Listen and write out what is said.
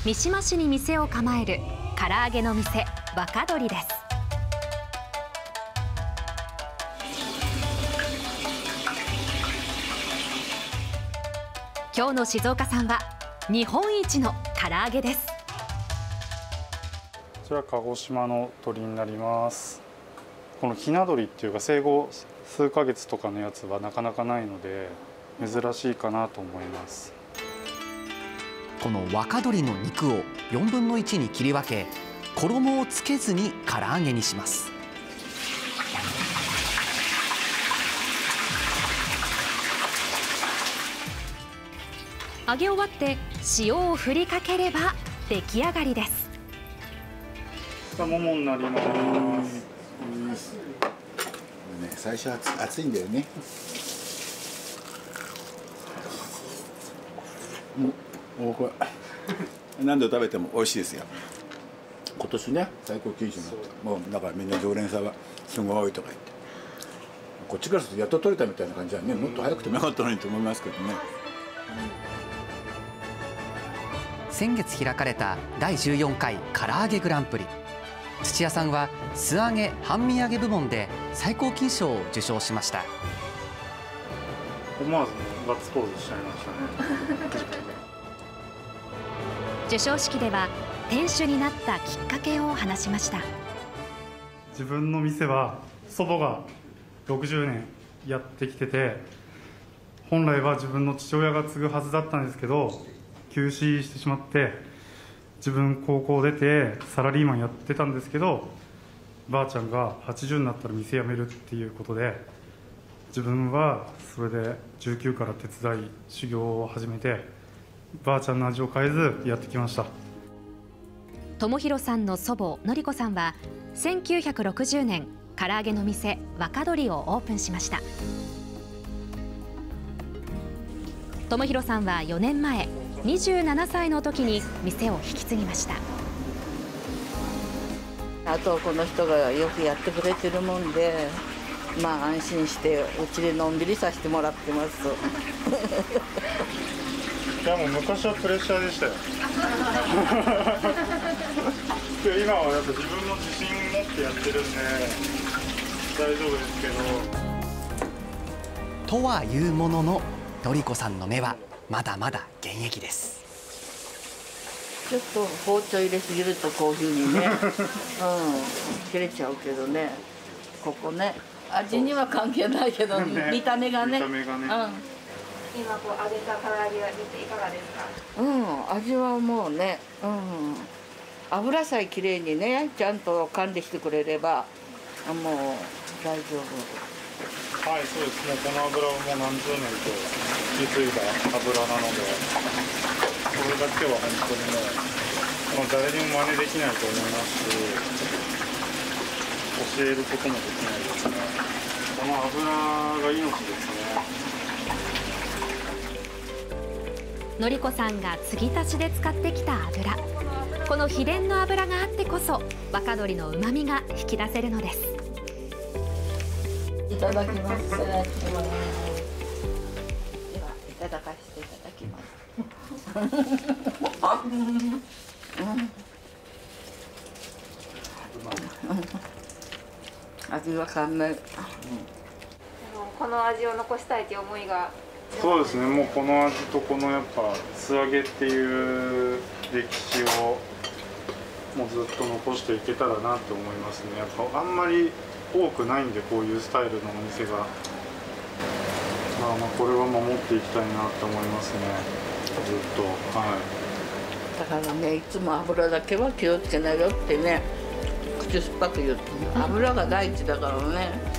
三島市に店を構える唐揚げの店若鶏です。今日の静岡産は日本一の唐揚げです。 こちら鹿児島の鶏になります。このひな鶏っていうか生後数ヶ月とかのやつはなかなかないので珍しいかなと思います。 この若鶏の肉を4分の1に切り分け、衣をつけずに唐揚げにします。 揚げ終わって塩を振りかければ出来上がりです。 ももになります。 最初は熱いんだよね。これ何度食べても美味しいですよ。今年ね最高金賞になって、もうだからみんな常連さんはすごいとか言って、こっちからするとやっと取れたみたいな感じはね、もっと早くてもよかったのにと思いますけどね。 先月開かれた第14回唐揚げグランプリ、土屋さんは素揚げ半身揚げ部門で最高金賞を受賞しました。 思わずガッツポーズしちゃいましたね。 授賞式では店主になったきっかけを話しました。 自分の店は祖母が60年やってきてて、本来は自分の父親が継ぐはずだったんですけど休止してしまって、自分高校出てサラリーマンやってたんですけど、ばあちゃんが80になったら店辞めるっていうことで、自分はそれで19から手伝い修行を始めて、ばあちゃんの味を変えずやってきました。 智弘さんの祖母典子さんは1960年唐揚げの店若鶏をオープンしました。智弘さんは4年前27歳の時に店を引き継ぎました。 あとこの人がよくやってくれてるもんで、まあ安心してうちでのんびりさせてもらってます。 いやもう昔はプレッシャーでしたよ。今はやっぱ自分の自信持ってやってるんで大丈夫ですけど。とはいうものの、典子さんの目はまだまだ現役です。 ちょっと包丁入れすぎるとこういうふうにね、切れちゃうけどね、ここね、味には関係ないけど、ね、見た目がね。 今こう揚げた唐揚げが見ていかがですか？ 味はもうね、油さえきれいにねちゃんと管理してくれればもう大丈夫。 はい、そうですね。この油はもう何十年と引き継いだ油なので、これだけは本当にもう誰にも真似できないと思いますし、教えることもできないですね。この油が命ですね。 典子さんが継ぎ足しで使ってきた油、この秘伝の油があってこそ若鶏の旨味が引き出せるのです。 いただきます。ではいただかせていただきます。味は甘め。 この味を残したいという思いが。 そうですね。もうこの味とこのやっぱ素揚げっていう歴史をもうずっと残していけたらなと思いますね。やっぱあんまり多くないんで、こういうスタイルのお店が、これは守っていきたいなと思いますね。ずっと。 だからね、いつも油だけは気をつけなよってね、口酸っぱく言って、油が第一だからね。